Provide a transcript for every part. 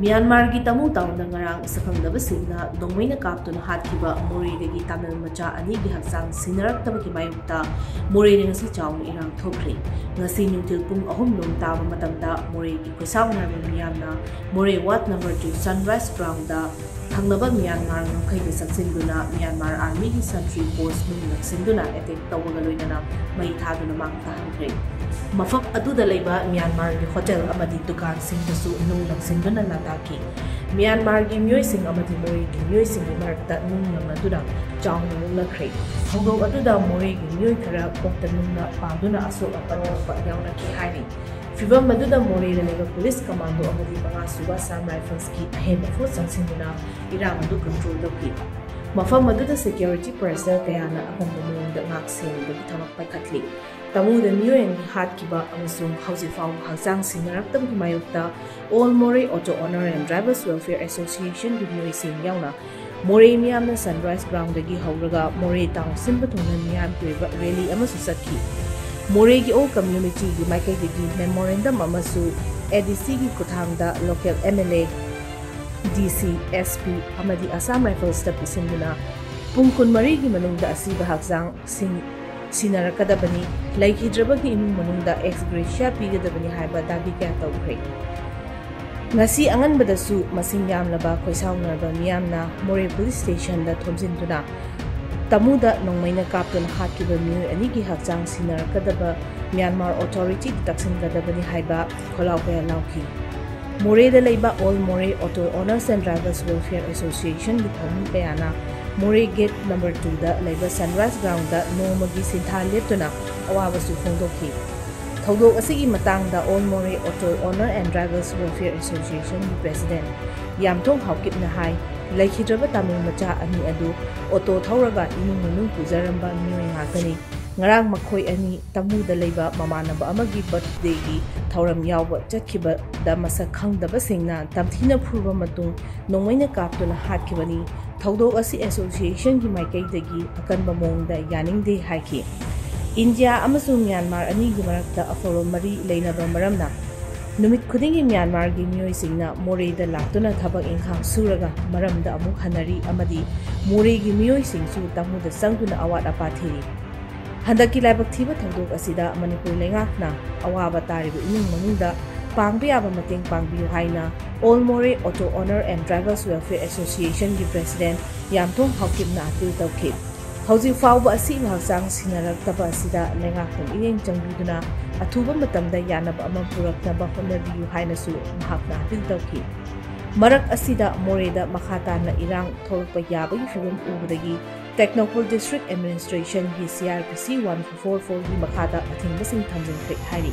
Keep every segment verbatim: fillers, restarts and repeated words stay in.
Myanmar ki Tamu town Ngarang shakhangdabashingna nongmeina kaptuna hatkhiba Moreh dagi Tamil macha ani gi hakchang shinnaraktabagi mayokta Moreh Ngasi chaona erang thokhrey Ngasi nungthil pung ahum lom taba matamda Moreh ki khoisaonaraba meeyamna Moreh Ward number two Sunrise Ground da thangnaba Myanmar ngamkheida saksinduna Myanmar army ki sentry post nung naksinduna attack tawga loinana mai thaduna mangta hankre mafak aduda leiba Myanmar ki hotel amadi dukan singdasu nung naksinduna nataki Myanmar ki myoy sing amadi Moreh ki myoy sing marakta nung nangaduna chaona nungthil hawdok aduda Moreh ki myoy khara kokta nungna panduna asok apanokpa yauna ki haini Fibam Maduda Moreh Leva Police Commando amadi Pangasuba Assam Rifles ki ahemba force sangsinduna erang adu control dauki mafam Maduda security personnel kayana akamba mungda Ngasi bagi thamak paikhatli Tamu da myoy hakhiba amasung hausifaw hakchang shinnaraktabagi mayokta All Moreh Auto Honor and Drivers Welfare Association gi myoy sing yauna Moreh meeyamna Sunrise Ground dagi hawraga Moreh town simba thungna miyam tuiba rally amasu satki Moreh ki all community gi maikhaidagi memorandum amasu A D C gi kuthangda local M L A D C S P amadi Assam Rifle sta pisinduna pung kunmari gi manungda asiba hakchang sing shinnaraktabagi laikhidrabagi imung manungda ex-gratia pigadabani haiba dagi kya toukhre Ngasi anganbadasu masing yamlaba khoisaonaraba meeyamna Moreh police station da thomjinduna Tamu da nongmeina kaptuna hakkiba myoy ani gi hakchang shinnaraktababa Myanmar authority taksingadabani haiba kholau kaya lauki Moreh da leiba All Moreh Auto Owners and Drivers Welfare Association gi thomi kayana Moreh gate number two da leiba Sunrise Ground da nomagi sintha leptuna awabasu phongdokhi Thaudok asigi matangda All Moreh Auto Owner and Drivers Welfare Association gi president Yamthong Haokip na hai laikhidraba Tamil macha ani adu auto thauraga imung manung pujaramba myoy ngakani Ngarang makhoi ani Tamu da leiba mamanaba amagi birthday gi thauram yawba chatkhiba da shakhangdabashingna tamthina phurba matung nongmeina kaptuna hatkibani thaudok asi association gi maikaidagi akanba mongda yaningde haiki India amasung Myanmar ani gi marakta aforo mari leinaba maramna Numit khudingi Myanmar gi myoy singna Moreh da laktuna thabak ingkhang suraga maramda amuk hanari amadi Moreh gi myoy singsu Tamu da sangduna awat apa thiri handaki laibak thiba thaudok asida Manipur lengakna awaba taribu imung manungda pangbi aba mateng pangbiu haina All Moreh Auto Owner and Drivers Welfare Association gi president Yamthong Haokip na atul tawki hauji fawba asi hakchang shinnaraktabagi asida lengakna ireng changbiduna athuba matamda yanaba ama puraknaba honabiu hainasu mahakna atil tawki marak asida Moreh da makhatana erang thorpa yabagi fibam ubudagi Technopol District Administration gi C R P C one four four gi makhada athingbasing thamjingkhre hairi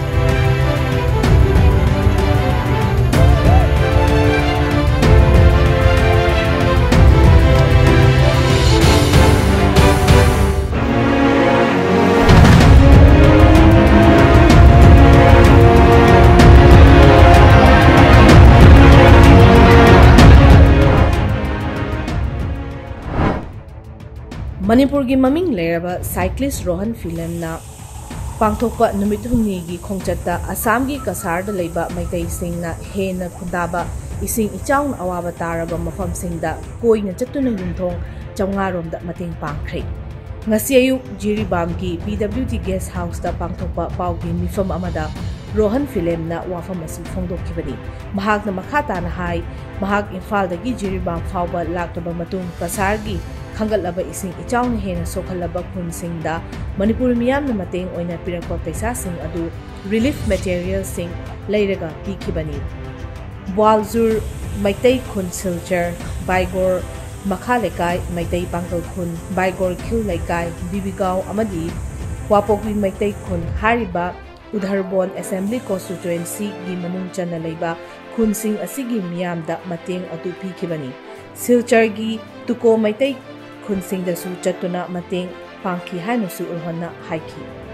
Manipur gi maming leraba cyclist Rohan film na pangthokpa numit humni gi khongchatta Assam gi kasar da leiba maitai singna hena khundaba ising ichaung awaba taraba mafam singda koina chattuna yumthong chaunga rom da mating pangkhre ngasi ayuk jiribam gi P W T guest house da pangthokpa pau gi mifam amada Rohan film na wafam asi phongdokhibani mahak na makhata na hai mahak Imphal da gi jiribam fawba laktaba matung kasar gi Khangalaba ising ichaung hena sokhalaba khunsingda Manipur miyamna mateng oina pirakpa paisa sing adu relief material sing leiraga pikhibani Boalzur maitai khun silchar baigor makha lekai maitai pangkal khun baigor khiu lekai bibigau amadi wapokwi maitai khun hariba Udharbon Assembly Constituency gi manung chana leiba khunsing asigi miyamda mateng adu pikhibani silchar gi tuko maitai Khunsing da su chatuna mateng pangki hainu su urhonna haiki